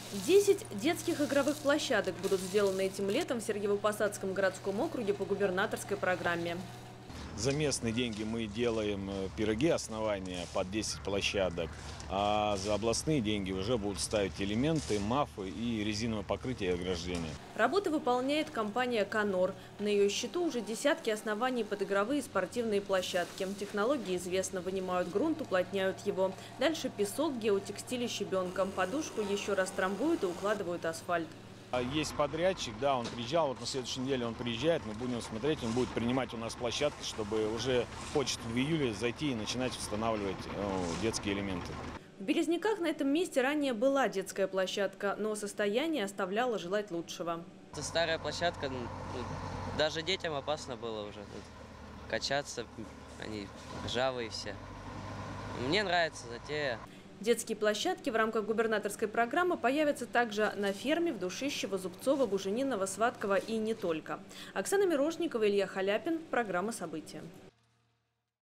10 детских игровых площадок будут сделаны этим летом в Сергиево-Посадском городском округе по губернаторской программе. За местные деньги мы делаем пироги основания под 10 площадок, а за областные деньги уже будут ставить элементы, мафы и резиновое покрытие и ограждения. Работы выполняет компания «Конор». На ее счету уже десятки оснований под игровые и спортивные площадки. Технологии известно: вынимают грунт, уплотняют его. Дальше песок, геотекстиль и щебенка. Подушку еще раз трамбуют и укладывают асфальт. Есть подрядчик, да, он приезжал, вот на следующей неделе он приезжает, мы будем смотреть, он будет принимать у нас площадки, чтобы уже хочет в июле зайти и начинать устанавливать детские элементы. В Березняках на этом месте ранее была детская площадка, но состояние оставляло желать лучшего. Это старая площадка, даже детям опасно было уже тут качаться, они ржавые все. Мне нравится затея. Детские площадки в рамках губернаторской программы появятся также на ферме в Душищево, Зубцово, Бужениново, Сватково и не только. Оксана Мирошникова, Илья Халяпин. Программа «События».